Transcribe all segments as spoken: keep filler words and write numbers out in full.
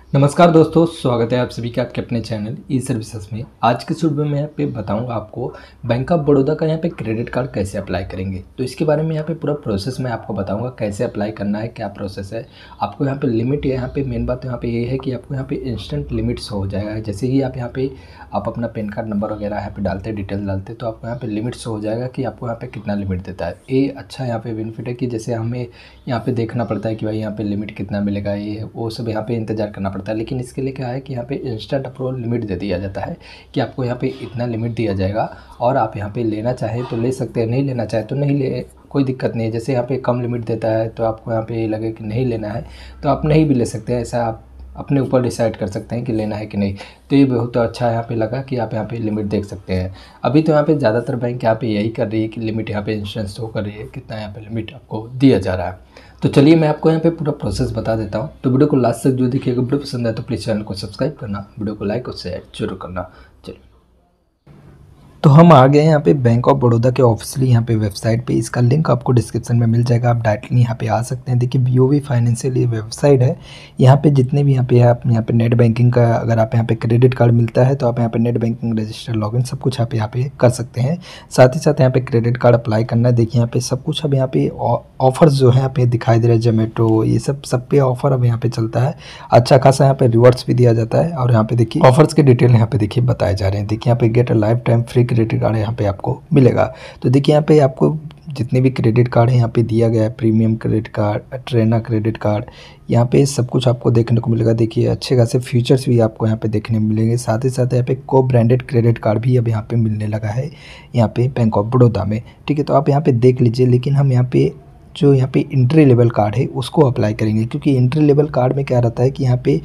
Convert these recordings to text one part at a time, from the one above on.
नमस्कार दोस्तों, स्वागत है आप सभी का आपके अपने चैनल ई सर्विसेज में। आज के वीडियो में यहाँ पे बताऊंगा आपको बैंक ऑफ बड़ौदा का यहाँ पे क्रेडिट कार्ड कैसे अप्लाई करेंगे। तो इसके बारे में यहाँ पे पूरा प्रोसेस मैं आपको बताऊंगा, कैसे अप्लाई करना है, क्या प्रोसेस है। आपको यहाँ पे लिमिट, यहाँ पे मेन बात यहाँ पे ये है कि आपको यहाँ पे इंस्टेंट लिमिट्स हो जाएगा। जैसे ही आप यहाँ पे आप अपना पैन कार्ड नंबर वगैरह यहाँ पे डालते डिटेल डालते तो आपको यहाँ पे लिमिट्स हो जाएगा कि आपको यहाँ पे कितना लिमिट देता है। ये अच्छा यहाँ पे बेनिफिट है कि जैसे हमें यहाँ पे देखना पड़ता है कि भाई यहाँ पे लिमिट कितना मिलेगा, ये वो सब यहाँ पे इंतजार करना पड़ता है। लेकिन इसके लिए क्या है कि यहाँ पे इंस्टेंट अप्रूवल लिमिट दे दिया जाता है कि आपको यहाँ पे इतना लिमिट दिया जाएगा और आप यहाँ पे लेना चाहे तो ले सकते हैं, नहीं लेना चाहे तो नहीं ले, कोई दिक्कत नहीं है। जैसे यहाँ पे कम लिमिट देता है तो आपको यहाँ पे लगे कि नहीं लेना है तो आप नहीं भी ले सकते हैं। ऐसा आप अपने ऊपर डिसाइड कर सकते हैं कि लेना है कि नहीं। तो ये बहुत अच्छा यहाँ पे लगा कि आप यहाँ पे लिमिट देख सकते हैं। अभी तो यहाँ पे ज़्यादातर बैंक यहाँ पे यही कर रही है कि लिमिट यहाँ पे इंश्योरेंस शो कर रही है कितना यहाँ पे लिमिट आपको दिया जा रहा है। तो चलिए मैं आपको यहाँ पे पूरा प्रोसेस बता देता हूँ। तो वीडियो को लास्ट तक जो देखिएगा, वीडियो पसंद है तो प्लीज़ चैनल को सब्सक्राइब करना, वीडियो को लाइक और शेयर जरूर करना। चलिए, तो हम आ गए यहाँ पे बैंक ऑफ बड़ौदा के ऑफिशियली यहाँ पे वेबसाइट पे। इसका लिंक आपको डिस्क्रिप्शन में मिल जाएगा, आप डायरेक्टली यहाँ पे आ सकते हैं। देखिए बीओबी फाइनेंशियल ये वेबसाइट है। यहाँ पे जितने भी यहाँ पे आप यहाँ पे नेट बैंकिंग का, अगर आप यहाँ पे क्रेडिट कार्ड मिलता है तो आप यहाँ पे नेट बैंकिंग रजिस्टर लॉगिन सब कुछ आप यहाँ पे कर सकते हैं। साथ ही साथ यहाँ पे क्रेडिट कार्ड अप्लाई करना है। देखिए यहाँ पे सब कुछ अब यहाँ पे ऑफर्स जो है यहाँ पे दिखाई दे रहा है, जोमेटो ये सब सब पे ऑफर अब यहाँ पे चलता है। अच्छा खासा यहाँ पे रिवॉर्ड्स भी दिया जाता है। और यहाँ पे देखिए ऑफर्स के डिटेल यहाँ पे देखिए बताए जा रहे हैं। देखिए यहाँ पे get a lifetime free credit card यहाँ पे आपको मिलेगा। तो देखिए यहाँ पे आपको जितने भी क्रेडिट कार्ड है यहाँ पे दिया गया है, premium credit card, Eterna credit card, यहाँ पे सब कुछ आपको देखने को मिलेगा। देखिए अच्छे खासे फीचर्स भी आपको यहाँ पे देखने को मिलेंगे। साथ ही साथ यहाँ पे को ब्रांडेड क्रेडिट कार्ड भी अब यहाँ पे मिलने लगा है यहाँ पे बैंक ऑफ बड़ौदा में। ठीक है, तो आप यहाँ पे देख लीजिए। लेकिन हम यहाँ पे जो यहाँ पे इंट्री लेवल कार्ड है उसको अप्लाई करेंगे, क्योंकि इंट्री लेवल कार्ड में क्या रहता है कि यहाँ पे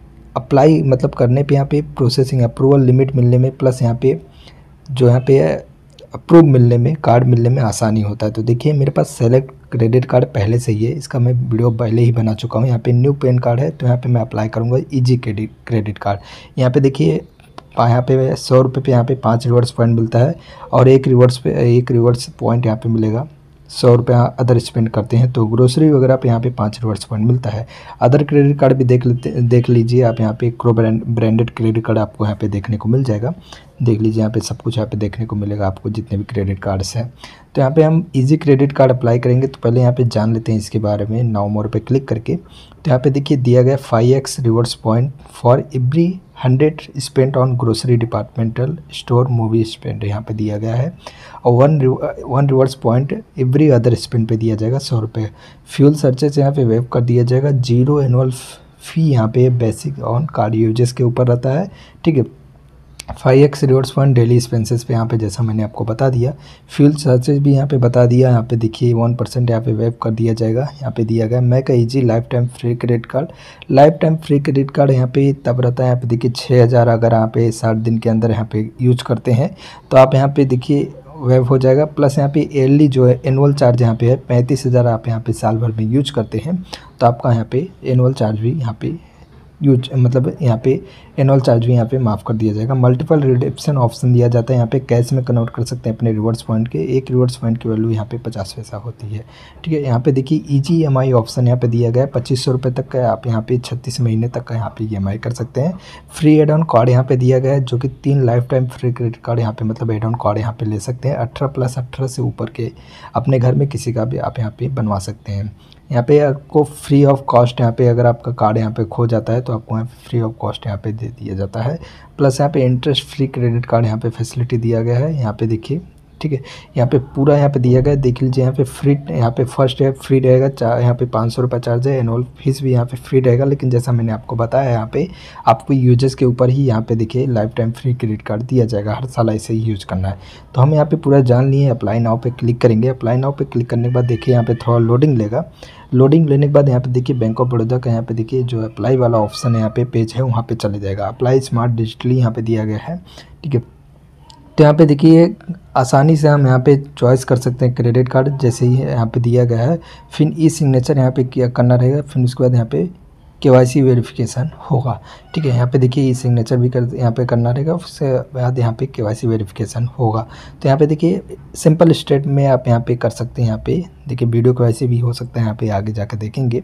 अप्लाई मतलब करने पे यहाँ पे प्रोसेसिंग अप्रूवल लिमिट मिलने में, प्लस यहाँ पे जो यहाँ पे अप्रूव मिलने में, कार्ड मिलने में आसानी होता है। तो देखिए मेरे पास सेलेक्ट क्रेडिट कार्ड पहले से ही है, इसका मैं वीडियो पहले ही बना चुका हूँ। यहाँ पे न्यू पैन कार्ड है तो यहाँ पे मैं अप्लाई करूँगा इजी क्रेडिट क्रेडिट कार्ड। यहाँ पे देखिए यहाँ पे सौ रुपये पे यहाँ पे पाँच रिवॉर्ड्स पॉइंट मिलता है और एक रिवॉर्ड्स पे एक रिवॉर्ड्स पॉइंट यहाँ पे मिलेगा। सौ रुपया अदर स्पेंड करते हैं तो ग्रोसरी वगैरह पे यहाँ पे पाँच रिवॉर्ड्स पॉइंट मिलता है। अदर क्रेडिट कार्ड भी देख लेते देख लीजिए आप। यहाँ पे co brand branded credit card आपको यहाँ पे देखने को मिल जाएगा। देख लीजिए यहाँ पे सब कुछ यहाँ पे देखने को मिलेगा आपको, जितने भी क्रेडिट कार्ड्स हैं। तो यहाँ पे हम इजी क्रेडिट कार्ड अप्लाई करेंगे तो पहले यहाँ पे जान लेते हैं इसके बारे में। नाउ मोर पे क्लिक करके तो यहाँ पे देखिए दिया गया five X rewards point for every hundred spent on grocery departmental store movie spend यहाँ पे दिया गया है। और one one rewards point every other spend पे दिया जाएगा सौ रुपये। फ्यूल सर्चेज यहाँ पे वेव कर दिया जाएगा। जीरो एनुअल फी यहाँ पे बेसिक ऑन कार्ड यूजेस के ऊपर रहता है। ठीक है, five X rewards point daily expenses पे यहाँ पे जैसा मैंने आपको बता दिया। फ्यूल सर्चेज भी यहाँ पे बता दिया। यहाँ पे देखिए वन परसेंट यहाँ पे वेव कर दिया जाएगा। यहाँ पे दिया गया मैं का easy lifetime free credit card. Lifetime free credit card यहाँ पे तब रहता है। यहाँ पे देखिए छः हज़ार अगर यहाँ पे साठ दिन के अंदर यहाँ पे यूज करते हैं तो आप यहाँ पे देखिए वेव हो जाएगा। प्लस यहाँ पे ईयरली जो है एनुअल चार्ज यहाँ पे है पैंतीस हज़ार आप यहाँ पे साल भर में यूज करते हैं तो आपका यहाँ पे एनुअल चार्ज भी यहाँ पे यूज मतलब यहाँ पे एनुअल चार्ज भी यहाँ पे माफ़ कर दिया जाएगा। मल्टीपल रिडेप्शन ऑप्शन दिया जाता है। यहाँ पे कैश में कन्वर्ट कर सकते हैं अपने रिवॉर्ड्स पॉइंट के। एक रिवॉर्ड्स पॉइंट की वैल्यू यहाँ पे पचास पैसा होती है। ठीक है, यहाँ पे देखिए easy E M I option यहाँ पे दिया गया है। पच्चीस सौ रुपये तक का आप यहाँ पे छत्तीस महीने तक का यहाँ पे ई एम आई कर सकते हैं। फ्री एड ऑन कार्ड यहाँ पे दिया गया है, जो कि तीन lifetime free credit card यहाँ पे मतलब एड ऑन कार्ड यहाँ पे ले सकते हैं। अठारह प्लस अठारह से ऊपर के अपने घर में किसी का भी आप यहाँ पे बनवा सकते हैं। यहाँ पे आपको फ्री ऑफ कॉस्ट यहाँ पे अगर आपका कार्ड यहाँ पे खो जाता है तो आपको यहाँ पे फ्री ऑफ कॉस्ट यहाँ पे दे दिया जाता है। प्लस यहाँ पे इंटरेस्ट फ्री क्रेडिट कार्ड यहाँ पे फैसिलिटी दिया गया है। यहाँ पे देखिए ठीक है, यहाँ पे पूरा यहाँ पे दिया गया है। देख लीजिए यहाँ पे फ्री, यहाँ पे फर्स्ट है फ्री रहेगा, यहाँ पे पाँच सौ रुपये चार्ज है। एनुअल फीस भी यहाँ पे फ्री रहेगा। लेकिन जैसा मैंने आपको बताया यहाँ पे आपको यूजेस के ऊपर ही यहाँ पे देखिए lifetime free credit card दिया जाएगा। हर साल ऐसे ही यूज़ करना है। तो हम यहाँ पे पूरा जान लिए। अप्लाई नाउ पे क्लिक करेंगे। अप्लाई नाउ पे क्लिक करने के बाद देखिए यहाँ पे थोड़ा लोडिंग लेगा। लोडिंग लेने के बाद यहाँ पे देखिए बैंक ऑफ बड़ौदा का यहाँ पे देखिए जो अप्लाई वाला ऑप्शन है यहाँ पे पेज है वहाँ पे चले जाएगा। अप्लाई स्मार्ट डिजिटली यहाँ पे दिया गया है। ठीक है, तो यहाँ पे देखिए आसानी से हम यहाँ पे चॉइस कर सकते हैं क्रेडिट कार्ड, जैसे ही यहाँ पे दिया गया है। फिर ई सिग्नेचर यहाँ पे किया करना रहेगा। फिर उसके बाद यहाँ पे केवाईसी वेरिफिकेशन होगा। ठीक है, यहाँ पे देखिए ई सिग्नेचर भी कर यहाँ पे करना रहेगा। उसके बाद यहाँ पे केवाईसी वेरिफिकेशन होगा। तो यहाँ पे देखिए सिंपल स्टेप में आप यहाँ पे कर सकते हैं। यहाँ पे देखिए वीडियो केवाईसी भी हो सकता है, यहाँ पे आगे जाकर देखेंगे।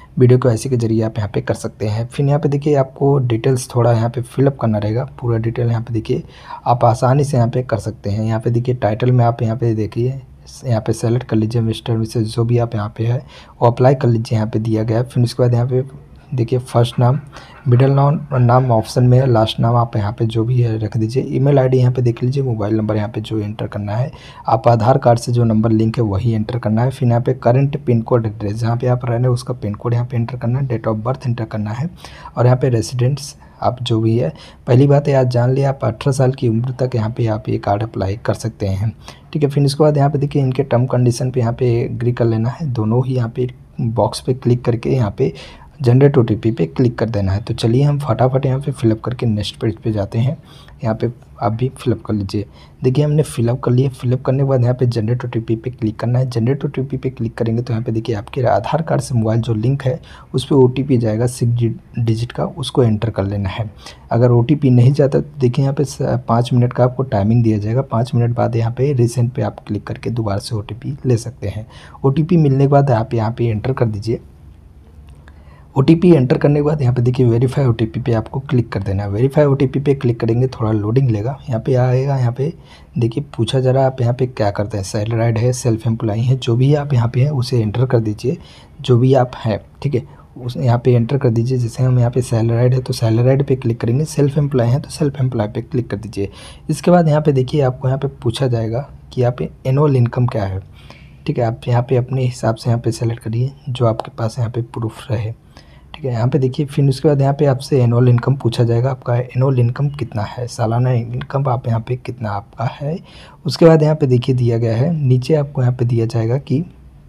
वीडियो के वाई सी के जरिए आप यहाँ पे कर सकते हैं। फिर यहाँ पे देखिए आपको डिटेल्स थोड़ा यहाँ पे फिलअप करना रहेगा, पूरा डिटेल यहाँ पे देखिए आप आसानी से यहाँ पे कर सकते हैं। यहाँ पे देखिए टाइटल में आप यहाँ पे देखिए यहाँ पे सेलेक्ट कर लीजिए मिस्टर मिसेज जो भी आप यहाँ पे है वो अप्लाई कर लीजिए, यहाँ पे दिया गया है। फिर उसके बाद यहाँ पे देखिए फर्स्ट नाम, मिडिल नाम नाम ऑप्शन में है, लास्ट नाम आप यहाँ पे जो भी है रख दीजिए। ईमेल आईडी यहाँ पे देख लीजिए, मोबाइल नंबर यहाँ पे जो एंटर करना है, आप आधार कार्ड से जो नंबर लिंक है वही एंटर करना है। फिर यहाँ पे करंट पिन कोड एड्रेस जहाँ पे आप रह रहे हैं उसका पिन कोड यहाँ पे एंटर करना है, डेट ऑफ बर्थ एंटर करना है और यहाँ पे रेसिडेंट्स आप जो भी है। पहली बात है आज जान लिया आप अठारह साल की उम्र तक यहाँ पे आप ये कार्ड अप्लाई कर सकते हैं, ठीक है। फिर इसके बाद यहाँ पे देखिए इनके टर्म कंडीशन पे यहाँ पे एग्री कर लेना है, दोनों ही यहाँ पे बॉक्स पे क्लिक करके यहाँ पे जनरेट ओ टी पी पे क्लिक कर देना है। तो चलिए हम फटाफट यहाँ पे फिलअप करके नेक्स्ट पेज पे जाते हैं। यहाँ पे आप भी फिलअप कर लीजिए। देखिए हमने फिलअप कर लिया, फिलअप करने के बाद यहाँ पे जनरेट ओ टी पी पे क्लिक करना है। जनरेट ओ टी पी पे क्लिक करेंगे तो यहाँ पे देखिए आपके आधार कार्ड से मोबाइल जो लिंक है उस पर ओ टी पी जाएगा सिक्स डिजिट का, उसको एंटर कर लेना है। अगर ओ टी पी नहीं जाता तो देखिए यहाँ पे पाँच मिनट का आपको टाइमिंग दिया जाएगा, पाँच मिनट बाद यहाँ पे रिसेंट पे आप क्लिक करके दोबारा से ओ टी पी ले सकते हैं। ओ टी पी मिलने के बाद आप यहाँ पे एंटर कर दीजिए। ओ टी पी एंटर करने के बाद यहाँ पे देखिए वेरीफाई ओ टी पी पे आपको क्लिक कर देना है। वेरीफाई ओ टी पी पे क्लिक करेंगे थोड़ा लोडिंग लेगा, यहाँ पे आएगा। यहाँ पे देखिए पूछा जा रहा है आप यहाँ पे क्या करते हैं, सैलराइड है, सेल्फ एम्प्लॉई है, जो भी आप यहाँ पे हैं उसे एंटर कर दीजिए, जो भी आप हैं, ठीक है उस यहाँ पे एंटर कर दीजिए। जैसे हम यहाँ पे सैलराइड है तो सैलराइड पे क्लिक करेंगे, सेल्फ एम्प्लॉय है तो सेल्फ एम्प्लॉय पे क्लिक कर दीजिए। इसके बाद यहाँ पे देखिए आपको यहाँ पे पूछा जाएगा कि यहाँ पे एनुअल इनकम क्या है, ठीक है। आप यहाँ पे अपने हिसाब से यहाँ पे सेलेक्ट करिए जो आपके पास यहाँ पे प्रूफ रहे, ठीक है। यहाँ पे देखिए फिर उसके बाद यहाँ पे आपसे एनुअल इनकम पूछा जाएगा, आपका एनुअल इनकम कितना है, सालाना इनकम आप यहाँ पे कितना आपका है। उसके बाद यहाँ पे देखिए दिया गया है, नीचे आपको यहाँ पे दिया जाएगा कि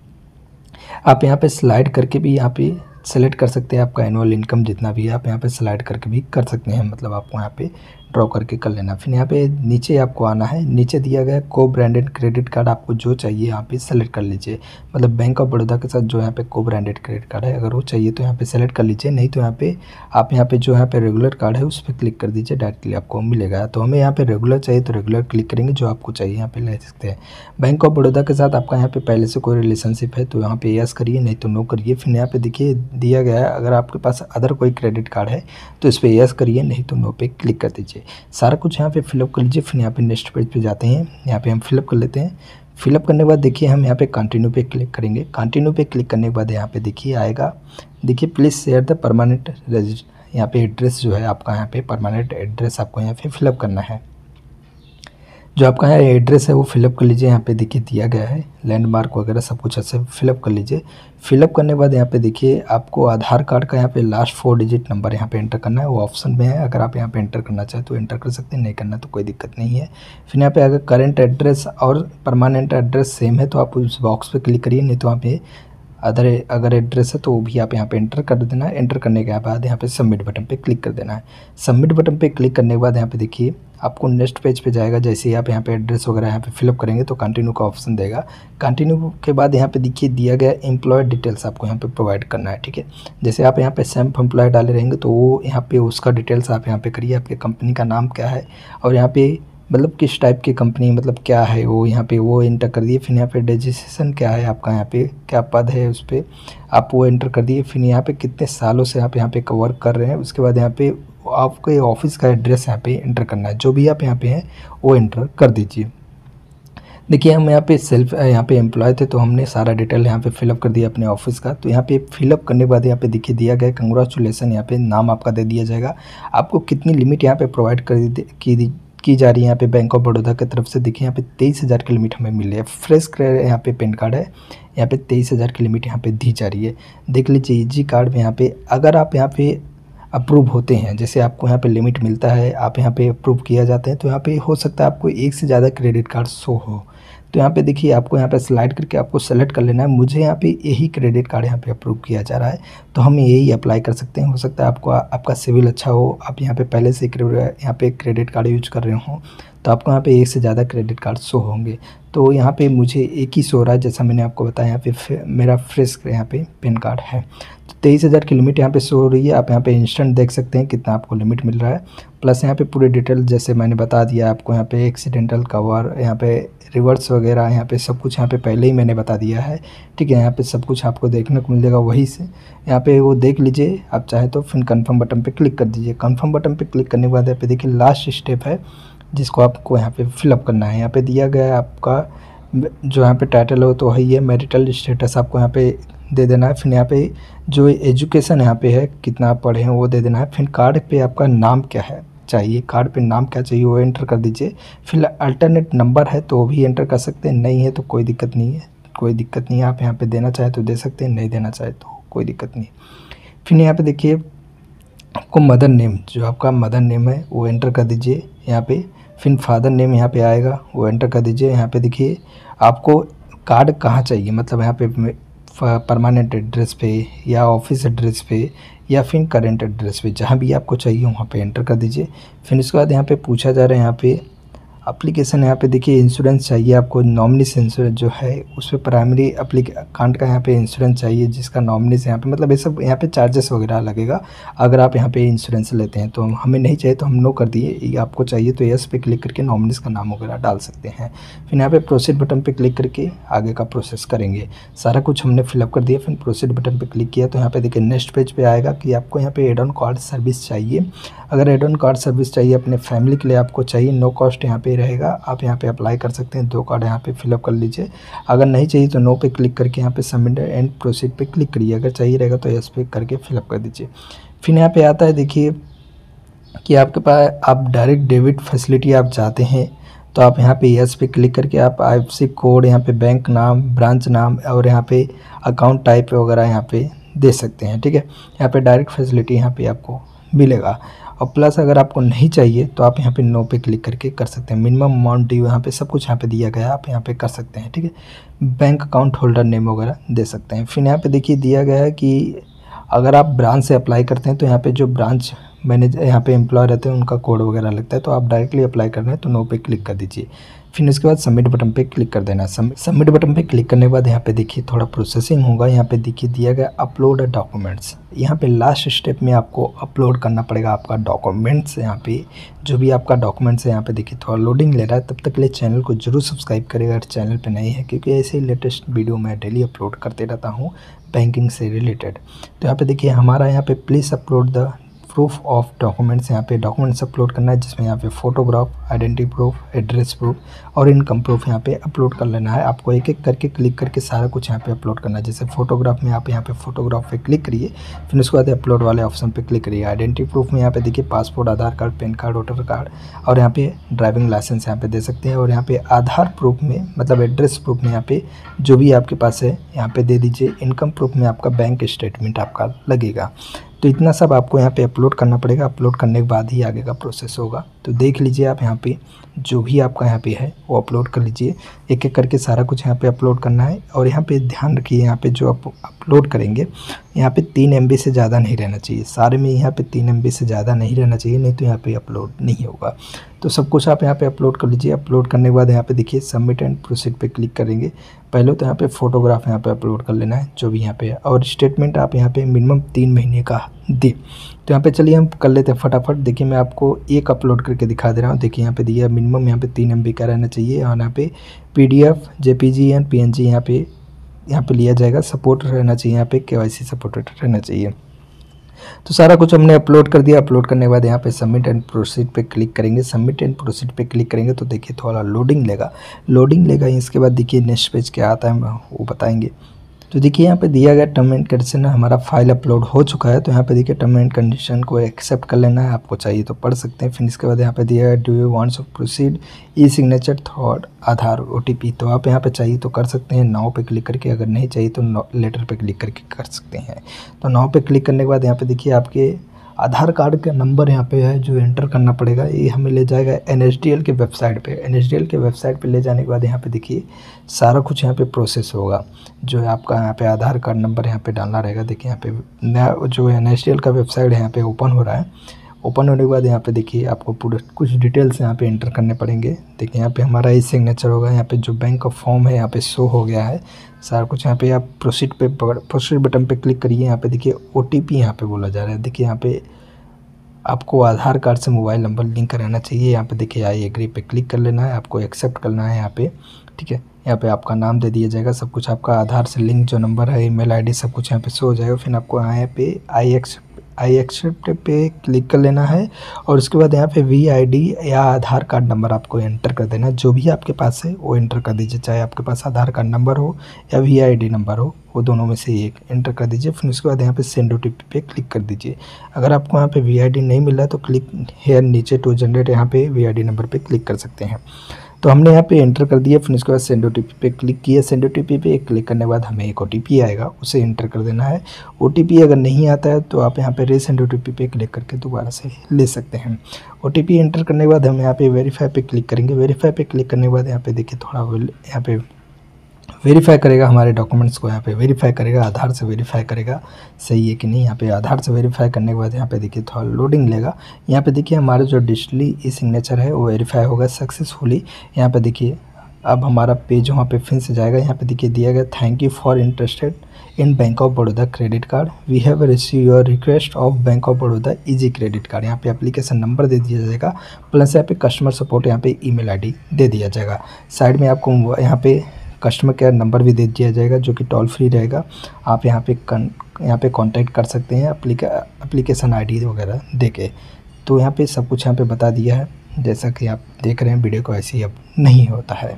आप यहाँ पे स्लाइड करके भी यहाँ पे सेलेक्ट कर सकते हैं आपका एनुअल इनकम जितना भी है, आप यहाँ पे स्लाइड करके भी कर सकते हैं, मतलब आपको यहाँ पे ड्रॉ करके कर लेना। फिर यहाँ पे नीचे आपको आना है, नीचे दिया गया को ब्रांडेड क्रेडिट कार्ड आपको जो चाहिए यहाँ पे सेलेक्ट कर लीजिए, मतलब बैंक ऑफ बड़ौदा के साथ जो यहाँ पे को ब्रांडेड क्रेडिट कार्ड है अगर वो चाहिए तो यहाँ पे सेलेक्ट कर लीजिए, नहीं तो यहाँ पे आप यहाँ पे जो यहाँ पे रेगुलर कार्ड है उस पर क्लिक कर दीजिए, डायरेक्टली आपको मिलेगा। तो हमें यहाँ पे रेगुलर चाहिए तो रेगुलर क्लिक करेंगे, जो आपको चाहिए यहाँ पे ले सकते हैं। बैंक ऑफ बड़ौदा के साथ आपका यहाँ पे पहले से कोई रिलेशनशिप है तो यहाँ पे यस करिए, नहीं तो नो करिए। फिर यहाँ पे देखिए दिया गया है अगर आपके पास अदर कोई क्रेडिट कार्ड है तो इस पर यस करिए, नहीं तो नो पे क्लिक कर दीजिए। सारा कुछ यहाँ पे फिलअप कर लीजिए। फिर यहाँ पे नेक्स्ट पेज पे जाते हैं, यहाँ पे हम फिलअप कर लेते हैं। फिलअप करने के बाद देखिए हम यहाँ पे कंटिन्यू पे क्लिक करेंगे। कंटिन्यू पे क्लिक करने के बाद यहाँ पे देखिए आएगा, देखिए please share the permanent residence, यहाँ पे एड्रेस जो है आपका यहाँ पे परमानेंट एड्रेस आपको यहाँ पे फिलअप करना है। जो आपका यहाँ एड्रेस है वो फिलअप कर लीजिए। यहाँ पे देखिए दिया गया है लैंडमार्क वगैरह सब कुछ अच्छे फिलअप कर लीजिए। फिलअप करने के बाद यहाँ पे देखिए आपको आधार कार्ड का यहाँ पे लास्ट फोर डिजिट नंबर यहाँ पे एंटर करना है, वो ऑप्शन में है। अगर आप यहाँ पे एंटर करना चाहें तो एंटर कर सकते हैं, नहीं करना तो कोई दिक्कत नहीं है। फिर यहाँ पे अगर करेंट एड्रेस और परमानेंट एड्रेस सेम है तो आप उस बॉक्स पे क्लिक करिए, नहीं तो वहाँ पे अदर अगर एड्रेस है तो वो भी आप यहाँ पे एंटर कर देना है। एंटर करने के बाद यहाँ पे सबमिट बटन पे क्लिक कर देना है। सबमिट बटन पे क्लिक करने के बाद यहाँ पे देखिए आपको नेक्स्ट पेज पे जाएगा। जैसे ही आप यहाँ पे एड्रेस वगैरह यहाँ पे फिलअप करेंगे तो कंटिन्यू का ऑप्शन देगा। कंटिन्यू के बाद यहाँ पे देखिए दिया गया एम्प्लॉय डिटेल्स आपको यहाँ पे प्रोवाइड करना है, ठीक है। जैसे आप यहाँ पे सेल्फ एम्प्लॉय डाले रहेंगे तो वो यहाँ पे उसका डिटेल्स आप यहाँ पे करिए, आपके कंपनी का नाम क्या है और यहाँ पे मतलब किस टाइप की कंपनी मतलब क्या है वो यहाँ पे वो एंटर कर दिए। फिर यहाँ पे डेजिग्नेशन क्या है आपका, यहाँ पे क्या पद है उस पर आप वो एंटर कर दिए। फिर यहाँ पे कितने सालों से आप यहाँ पे वर्क कर रहे हैं, उसके बाद यहाँ पे आपके ऑफिस का एड्रेस यहाँ पे एंटर करना है, जो भी आप यहाँ पे हैं वो एंटर कर दीजिए। देखिए हम यहाँ पे सेल्फ यहाँ पे एम्प्लॉय थे तो हमने सारा डिटेल यहाँ पे फिलअप कर दिया अपने ऑफिस का। तो यहाँ पे फिलअप करने के बाद यहाँ पे देखिए दिया गया कंग्रेचुलेसन, यहाँ पे नाम आपका दे दिया जाएगा। आपको कितनी लिमिट यहाँ पे प्रोवाइड कर की की जा रही है यहाँ पे बैंक ऑफ बड़ौदा की तरफ से। देखिए यहाँ पे तेईस हज़ार की लिमिट हमें मिली है। फ्रेश यहाँ पे पेन कार्ड है, यहाँ पे तेईस हज़ार की लिमिट यहाँ पे दी जा रही है। देख लीजिए इजी कार्ड में यहाँ पे अगर आप यहाँ पे अप्रूव होते हैं, जैसे आपको यहाँ पे लिमिट मिलता है, आप यहाँ पे अप्रूव किया जाते हैं तो यहाँ पे हो सकता है आपको एक से ज़्यादा क्रेडिट कार्ड शो हो। तो यहाँ पे देखिए आपको यहाँ पे स्लाइड करके आपको सेलेक्ट कर लेना है। मुझे यहाँ पे यही क्रेडिट कार्ड यहाँ पे अप्रूव किया जा रहा है तो हम यही अप्लाई कर सकते हैं। हो सकता है आपको आपका सिविल अच्छा हो, आप यहाँ पे पहले से यहाँ पे क्रेडिट कार्ड यूज कर रहे हो तो आपको यहाँ पे एक से ज़्यादा क्रेडिट कार्ड शो होंगे। तो यहाँ पे मुझे एक ही शो रहा है, जैसा मैंने आपको बताया। यहाँ पे मेरा फ्रेश यहाँ पे पैन कार्ड है। तो तेईस हज़ार की लिमिट यहाँ पे शो हो रही है। आप यहाँ पे इंस्टेंट देख सकते हैं कितना आपको लिमिट मिल रहा है। प्लस यहाँ पे पूरे डिटेल जैसे मैंने बता दिया आपको, यहाँ पे एक्सीडेंटल कवर, यहाँ पे रिवर्स वगैरह, यहाँ पे सब कुछ यहाँ पे पहले ही मैंने बता दिया है, ठीक है। यहाँ पे सब कुछ आपको देखने को मिल जाएगा वहीं से, यहाँ पे वो देख लीजिए। आप चाहे तो फिर कंफर्म बटन पे क्लिक कर दीजिए। कंफर्म बटन पे क्लिक करने के बाद यहाँ पे देखिए लास्ट स्टेप है जिसको आपको यहाँ पे फिलअप करना है। यहाँ पे दिया गया है आपका जो यहाँ पे टाइटल हो तो वही है, मैरिटल स्टेटस आपको यहाँ पे दे देना है। फिर यहाँ पे जो एजुकेशन यहाँ पे है कितना आप पढ़े हैं वो दे देना है। फिर कार्ड पे आपका नाम क्या है चाहिए, कार्ड पे नाम क्या चाहिए वो एंटर कर दीजिए। फिर अल्टरनेट नंबर है तो वो भी एंटर कर सकते हैं, नहीं है तो कोई दिक्कत नहीं है, कोई दिक्कत नहीं है। आप यहाँ पे देना चाहे तो दे सकते हैं, नहीं देना चाहे तो कोई दिक्कत नहीं। फिर यहाँ पे देखिए आपको मदर नेम, जो आपका मदर नेम है वो एंटर कर दीजिए यहाँ पे। फिर फादर नेम यहाँ पे आएगा वो एंटर कर दीजिए। यहाँ पे देखिए आपको कार्ड कहाँ चाहिए, मतलब यहाँ पे परमानेंट एड्रेस पे या ऑफिस एड्रेस पे या फिर करेंट एड्रेस पे, जहाँ भी आपको चाहिए वहाँ पे एंटर कर दीजिए। फिर उसके बाद यहाँ पे पूछा जा रहा है यहाँ पे एप्लीकेशन, यहाँ पे देखिए इंश्योरेंस चाहिए आपको, नॉमिनी इंश्योरेंस जो है उस पर प्राइमरी अकाउंट का यहाँ पे इंश्योरेंस चाहिए जिसका नॉमिनी से यहाँ पे, मतलब ये सब यहाँ पे चार्जेस वगैरह लगेगा अगर आप यहाँ पे इंश्योरेंस लेते हैं। तो हमें नहीं चाहिए तो हम नो कर दिए, ये आपको चाहिए तो यस पे क्लिक करके नॉमिनीस का नाम वगैरह डाल सकते हैं। फिर यहाँ पे प्रोसीड बटन पर क्लिक करके आगे का प्रोसेस करेंगे। सारा कुछ हमने फिलअप कर दिया। फिर प्रोसीड बटन पर क्लिक किया तो यहाँ पे देखिए नेक्स्ट पेज पे आएगा कि आपको यहाँ पे एड ऑन कार्ड सर्विस चाहिए। अगर एड ऑन कार्ड सर्विस चाहिए अपने फैमिली के लिए आपको चाहिए, नो कॉस्ट यहाँ पे रहेगा, आप यहाँ पे अप्लाई कर सकते हैं। दो कार्ड यहाँ पे फिलअप कर लीजिए। अगर नहीं चाहिए तो नो पे क्लिक करके यहाँ पे सबमिट एंड प्रोसीड पे क्लिक करिए। अगर चाहिए रहेगा तो यस पे करके फिलअप कर दीजिए। फिर यहाँ पे आता है देखिए कि आपके पास आप डायरेक्ट डेबिट फैसिलिटी आप चाहते हैं तो आप यहाँ पे यस पे क्लिक करके आप आई एफ सी कोड, यहाँ पे बैंक नाम, ब्रांच नाम और यहाँ पे अकाउंट टाइप वगैरह यहाँ पे दे सकते हैं, ठीक है। यहाँ पे डायरेक्ट फैसिलिटी यहाँ पे आपको मिलेगा। और प्लस अगर आपको नहीं चाहिए तो आप यहाँ पे नो पे क्लिक करके कर सकते हैं। मिनिमम अमाउंट ड्यू यहाँ पे सब कुछ यहाँ पे दिया गया है, आप यहाँ पे कर सकते हैं, ठीक है। बैंक अकाउंट होल्डर नेम वगैरह दे सकते हैं। फिर यहाँ पे देखिए दिया गया है कि अगर आप ब्रांच से अप्लाई करते हैं तो यहाँ पे जो ब्रांच मैनेजर यहाँ पे एम्प्लॉय रहते हैं उनका कोड वगैरह लगता है, तो आप डायरेक्टली अप्लाई कर रहे हैं तो नो पे क्लिक कर दीजिए। फिर उसके बाद सबमिट बटन पे क्लिक कर देना। सबमिट बटन पे क्लिक करने के बाद यहाँ पे देखिए थोड़ा प्रोसेसिंग होगा। यहाँ पे देखिए दिया गया अपलोड डॉक्यूमेंट्स, यहाँ पे लास्ट स्टेप में आपको अपलोड करना पड़ेगा आपका डॉक्यूमेंट्स। यहाँ पे जो भी आपका डॉक्यूमेंट्स है यहाँ पे देखिए थोड़ा लोडिंग ले रहा है, तब तक के लिए चैनल को जरूर सब्सक्राइब करेगा अगर चैनल पर नहीं है, क्योंकि ऐसे ही लेटेस्ट वीडियो मैं डेली अपलोड करते रहता हूँ बैंकिंग से रिलेटेड। तो यहाँ पे देखिए हमारा यहाँ पे please upload the proof of documents, यहाँ पे डॉक्यूमेंट्स अपलोड करना है जिसमें यहाँ पे photograph, identity proof, address proof और इनकम प्रूफ यहाँ पे अपलोड कर लेना है। आपको एक एक करके क्लिक करके सारा कुछ यहाँ पे अपलोड करना है। जैसे फोटोग्राफ में आप यहाँ पे फोटोग्राफ पे क्लिक करिए, फिर उसके बाद अपलोड वाले ऑप्शन पे क्लिक करिए। आइडेंटिटी प्रूफ में यहाँ पे देखिए passport, Aadhaar card, PAN card, voter card और यहाँ पे ड्राइविंग लाइसेंस यहाँ पे दे सकते हैं। और यहाँ पे आधार प्रूफ में मतलब एड्रेस प्रूफ में यहाँ पे जो भी आपके पास है यहाँ पे दे दीजिए। इनकम प्रूफ में आपका बैंक स्टेटमेंट आपका लगेगा। तो इतना सब आपको यहाँ पे अपलोड करना पड़ेगा। अपलोड करने के बाद ही आगे का प्रोसेस होगा। तो देख लीजिए आप यहाँ पे जो भी आपका यहाँ पे है वो अपलोड कर लीजिए। एक एक करके सारा कुछ यहाँ पे अपलोड करना है। और यहाँ पे ध्यान रखिए यहाँ पे जो आप अपलोड करेंगे यहाँ पे तीन एम बी से ज़्यादा नहीं रहना चाहिए। सारे में यहाँ पे तीन एम बी से ज़्यादा नहीं रहना चाहिए, नहीं तो यहाँ पे अपलोड नहीं होगा। तो सब कुछ आप यहाँ पे अपलोड कर लीजिए। अपलोड करने के बाद यहाँ पे देखिए सबमिट एंड प्रोसीड पे क्लिक करेंगे। पहले तो यहाँ पे फोटोग्राफ यहाँ पे अपलोड कर लेना है जो भी यहाँ पे है, और स्टेटमेंट आप यहाँ पे मिनिमम तीन महीने का दे। तो यहाँ पे चलिए हम कर लेते हैं फटाफट। देखिए मैं आपको एक अपलोड करके दिखा दे रहा हूँ। देखिए यहाँ पे दिया मिनिमम यहाँ पे तीन एम बी का रहना चाहिए और यहाँ पे P D F, J P G and P N G यहाँ पे यहाँ पे लिया जाएगा। सपोर्ट रहना चाहिए, यहाँ पे के वाई सी सपोर्टेड रहना चाहिए। तो सारा कुछ हमने अपलोड कर दिया। अपलोड करने के बाद यहाँ पे सबमिट एंड प्रोसीड पे क्लिक करेंगे। सबमिट एंड प्रोसीड पे क्लिक करेंगे तो देखिए थोड़ा लोडिंग लेगा लोडिंग लेगा इसके बाद देखिए नेक्स्ट पेज क्या आता है वो बताएंगे। तो देखिए यहाँ पे दिया गया टर्म एंड कंडीशन, हमारा फाइल अपलोड हो चुका है। तो यहाँ पे देखिए टर्म एंड कंडीशन को एक्सेप्ट कर लेना है, आपको चाहिए तो पढ़ सकते हैं। फिर इसके बाद यहाँ पे दिया गया do you wants to proceed E signature through Aadhaar O T P, तो आप यहाँ पे चाहिए तो कर सकते हैं नाउ पे क्लिक करके, अगर नहीं चाहिए तो लेटर पे क्लिक करके कर सकते हैं। तो नाउ पे क्लिक करने के बाद यहाँ पे देखिए आपके आधार कार्ड का नंबर यहाँ पे है जो एंटर करना पड़ेगा। ये हमें ले जाएगा एन एस डी एल के वेबसाइट पे। एन एस डी एल के वेबसाइट पे ले जाने के बाद यहाँ पे देखिए सारा कुछ यहाँ पे प्रोसेस होगा। जो है आपका यहाँ पे आधार कार्ड नंबर यहाँ पे डालना रहेगा। देखिए यहाँ पे नया जो एन एस डी एल का वेबसाइट यहाँ पे ओपन हो रहा है, ओपन होने के बाद यहाँ पे देखिए आपको पूरे कुछ डिटेल्स यहाँ पे एंटर करने पड़ेंगे। देखिए यहाँ पे हमारा ई सिग्नेचर होगा, यहाँ पे जो बैंक का फॉर्म है यहाँ पे शो हो गया है सारा कुछ। यहाँ पे आप प्रोसीड पे प्रोसीड बटन पे क्लिक करिए। यहाँ पे देखिए ओ टी पी यहाँ पे बोला जा रहा है। देखिए यहाँ पे आपको आधार कार्ड से मोबाइल नंबर लिंक कराना चाहिए। यहाँ पे देखिए आई एग्री पे क्लिक कर लेना है, आपको एक्सेप्ट करना है यहाँ पे, ठीक है। यहाँ पे आपका नाम दे दिया जाएगा, सब कुछ आपका आधार से लिंक जो नंबर है, ईमेल आईडी सब कुछ यहाँ पे शो हो जाएगा। फिर आपको यहाँ पे आई एक्सेप्ट आई एक्सेप्ट पे क्लिक कर लेना है और उसके बाद यहाँ पे वी आई डी या आधार कार्ड नंबर आपको एंटर कर देना है। जो भी आपके पास है वो एंटर कर दीजिए, चाहे आपके पास आधार कार्ड नंबर हो या वी आई डी नंबर हो, वो दोनों में से एक एंटर कर दीजिए। फिर उसके बाद यहाँ पे सेंड ओ टी पी पे क्लिक कर दीजिए। अगर आपको यहाँ पे वी आई डी नहीं मिल रहा है तो क्लिक हेयर नीचे टू जनरेट, यहाँ पे वी आई डी नंबर पे क्लिक कर सकते हैं। तो हमने यहाँ पे एंटर कर दिया। फिर उसके बाद सेंड ओ टी पी पे क्लिक किया। सेंड ओ टी पी पे क्लिक करने के बाद हमें एक ओ टी पी आएगा, उसे एंटर कर देना है। ओ टी पी अगर नहीं आता है तो आप यहाँ पे रीसेंड ओ टी पी पे क्लिक करके दोबारा से ले सकते हैं। ओ टी पी एंटर करने के बाद हम यहाँ पे वेरीफाई पे क्लिक करेंगे। वेरीफाई पे क्लिक करने के बाद यहाँ पे देखिए थोड़ा यहाँ पे वेरीफाई करेगा हमारे डॉक्यूमेंट्स को, यहाँ पे वेरीफाई करेगा, आधार से वेरीफाई करेगा सही है कि नहीं। यहाँ पे आधार से वेरीफाई करने के बाद यहाँ पे देखिए थोड़ा लोडिंग लेगा। यहाँ पे देखिए हमारा जो डिजिटली ई सिग्नेचर है वो वेरीफाई होगा सक्सेसफुली। यहाँ पे देखिए अब हमारा पेज वहाँ पे फिर से जाएगा। यहाँ पे देखिए दिया गया thank you for interested in bank of Baroda credit card, we have receive your request of bank of Baroda easy credit card. यहाँ पे एप्लीकेशन नंबर दे दिया जाएगा, प्लस यहाँ पे कस्टमर सपोर्ट यहाँ पे ईमेल आईडी दे दिया जाएगा। साइड में आपको यहाँ पे कस्टमर केयर नंबर भी दे दिया जाएगा जो कि टोल फ्री रहेगा। आप यहाँ पे कन यहाँ पे कांटेक्ट कर सकते हैं एप्लीके एप्लीकेशन आईडी वगैरह दे के। तो यहाँ पे सब कुछ यहाँ पे बता दिया है। जैसा कि आप देख रहे हैं वीडियो को ऐसे ही अब नहीं होता है।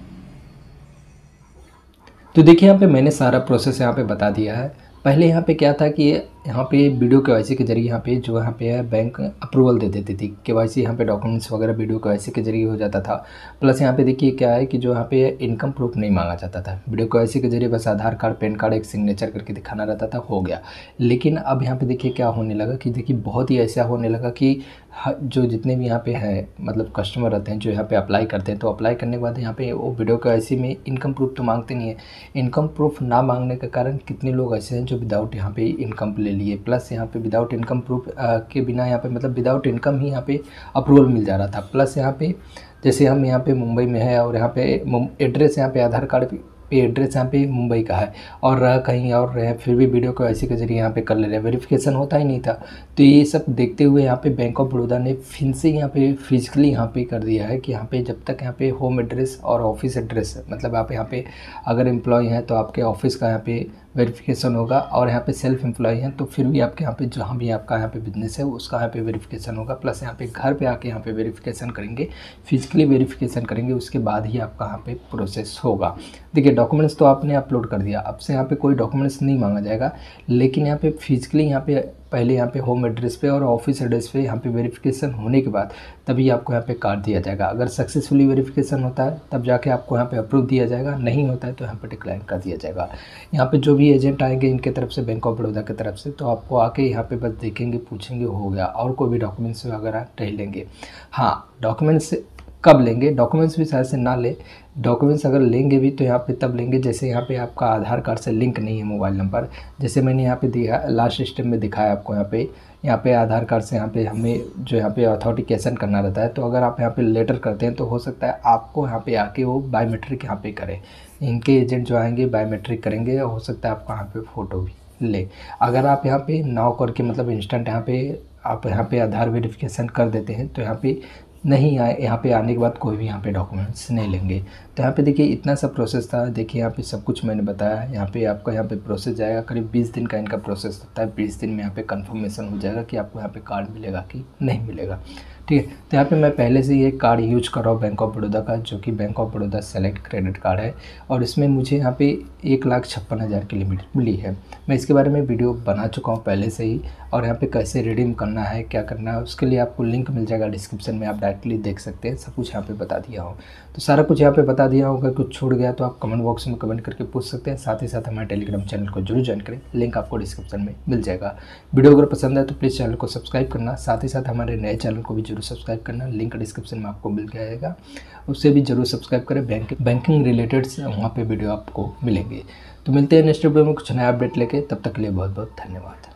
तो देखिए यहाँ पे मैंने सारा प्रोसेस यहाँ पे बता दिया है। पहले यहाँ पे क्या था कि यहाँ पे वीडियो के वाई सी के जरिए यहाँ पे जो यहाँ पे है बैंक अप्रूवल दे देती थी। के वाई सी यहाँ पे डॉक्यूमेंट्स वगैरह वीडियो के वाई सी के जरिए हो जाता था। प्लस यहाँ पे देखिए क्या है कि जो यहाँ पे इनकम प्रूफ नहीं मांगा जाता था। वीडियो के वाई सी के जरिए बस आधार कार्ड, पैन कार्ड, एक सिग्नेचर करके दिखाना रहता था, हो गया। लेकिन अब यहाँ पे देखिए क्या होने लगा कि देखिए बहुत ही ऐसा होने लगा कि जो जितने भी यहाँ पे है मतलब कस्टमर रहते हैं जो यहाँ पे अप्लाई करते हैं, तो अप्लाई करने के बाद यहाँ पे वो वीडियो के वाई सी में इनकम प्रूफ तो मांगते नहीं है। इनकम प्रूफ ना मांगने के कारण कितने लोग ऐसे हैं जो विदाउट यहाँ पे इनकम ले लिए, प्लस यहाँ पे विदाउट इनकम प्रूफ के बिना यहाँ पे मतलब विदाउट इनकम ही यहाँ पे अप्रूवल मिल जा रहा था। प्लस यहाँ पे जैसे हम यहाँ पे मुंबई में है और यहाँ पे एड्रेस यहाँ पे आधार कार्ड पे एड्रेस यहाँ पे मुंबई का है और रह कहीं और रहे, फिर भी वीडियो को ऐसे के जरिए यहाँ पे कर ले रहे हैं, वेरिफिकेशन होता ही नहीं था। तो ये सब देखते हुए यहाँ पे बैंक ऑफ बड़ौदा ने फिर से यहाँ पे फिजिकली यहाँ पे कर दिया है कि यहाँ पे जब तक यहाँ पे होम एड्रेस और ऑफिस एड्रेस मतलब आप यहाँ पे अगर एम्प्लॉय हैं तो आपके ऑफिस का यहाँ पे वेरिफिकेशन होगा, और यहाँ पे सेल्फ एम्प्लॉय हैं तो फिर भी आपके यहाँ पे जहाँ भी आपका यहाँ पे बिजनेस है उसका यहाँ पे वेरिफिकेशन होगा। प्लस यहाँ पे घर पे आके यहाँ पे वेरिफिकेशन करेंगे, फिजिकली वेरिफिकेशन करेंगे, उसके बाद ही आपका यहाँ पे प्रोसेस होगा। देखिए डॉक्यूमेंट्स तो आपने अपलोड कर दिया, अब से यहाँ पे कोई डॉक्यूमेंट्स नहीं मांगा जाएगा, लेकिन यहाँ पे फिजिकली यहाँ पे पहले यहाँ पे होम एड्रेस पे और ऑफिस एड्रेस पे यहाँ पे वेरिफिकेशन होने के बाद तभी आपको यहाँ पे कार्ड दिया जाएगा। अगर सक्सेसफुली वेरिफिकेशन होता है तब जाके आपको यहाँ पे अप्रूव दिया जाएगा, नहीं होता है तो यहाँ पे डिक्लाइन कर दिया जाएगा। यहाँ पे जो भी एजेंट आएंगे इनके तरफ से, बैंक ऑफ बड़ौदा की तरफ से, तो आपको आके यहाँ पे बस देखेंगे, पूछेंगे, हो गया, और कोई भी डॉक्यूमेंट्स वगैरह नहीं लेंगे। हाँ डॉक्यूमेंट्स कब लेंगे, डॉक्यूमेंट्स भी शायद से ना ले, डॉक्यूमेंट्स अगर लेंगे भी तो यहाँ पे तब लेंगे जैसे यहाँ पे आपका आधार कार्ड से लिंक नहीं है मोबाइल नंबर। जैसे मैंने यहाँ पे दिया लास्ट स्टेप में दिखाया आपको, यहाँ पे यहाँ पे आधार कार्ड से यहाँ पे हमें जो यहाँ पे ऑथेंटिकेशन करना रहता है, तो अगर आप यहाँ पे लेटर करते हैं तो हो सकता है आपको यहाँ पे आके वो बायोमेट्रिक यहाँ पे करें, इनके एजेंट जो आएंगे बायोमेट्रिक करेंगे, हो सकता है आपका यहाँ पे फ़ोटो भी ले। अगर आप यहाँ पे नाव करके मतलब इंस्टेंट यहाँ पे आप यहाँ पे आधार वेरिफिकेशन कर देते हैं तो यहाँ पे नहीं आए, यहाँ पे आने के बाद कोई भी यहाँ पे डॉक्यूमेंट्स नहीं लेंगे। तो यहाँ पे देखिए इतना सा प्रोसेस था। देखिए यहाँ पे सब कुछ मैंने बताया है। यहाँ पे आपका यहाँ पे प्रोसेस जाएगा, करीब बीस दिन का इनका प्रोसेस होता है। बीस दिन में यहाँ पे कंफर्मेशन हो जाएगा कि आपको यहाँ पे कार्ड मिलेगा कि नहीं मिलेगा, ठीक है। तो यहाँ पे मैं पहले से ये कार्ड यूज कर रहा हूँ बैंक ऑफ बड़ौदा का, जो कि bank of Baroda select credit card है, और इसमें मुझे यहाँ पे एक लाख छप्पन हज़ार की लिमिट मिली है। मैं इसके बारे में वीडियो बना चुका हूँ पहले से ही, और यहाँ पे कैसे रिडीम करना है, क्या करना है, उसके लिए आपको लिंक मिल जाएगा डिस्क्रिप्शन में, आप डायरेक्टली देख सकते हैं। सब कुछ यहाँ पे बता दिया हूँ, तो सारा कुछ यहाँ पे बता दिया हूँ। अगर कुछ छूट गया तो आप कमेंट बॉक्स में कमेंट करके पूछ सकते हैं। साथ ही साथ हमारे टेलीग्राम चैनल को जरूर ज्वाइन करें, लिंक आपको डिस्क्रिप्शन में मिल जाएगा। वीडियो अगर पसंद है तो प्लीज़ चैनल को सब्सक्राइब करना, साथ ही साथ हमारे नए चैनल को भी जरूर सब्सक्राइब करना, लिंक डिस्क्रिप्शन में आपको मिल जाएगा, उससे भी जरूर सब्सक्राइब करें। बैंक बैंकिंग रिलेटेड वहाँ पे वीडियो आपको मिलेंगे। तो मिलते हैं नेक्स्ट वीडियो में कुछ नया अपडेट लेके, तब तक के लिए बहुत बहुत धन्यवाद।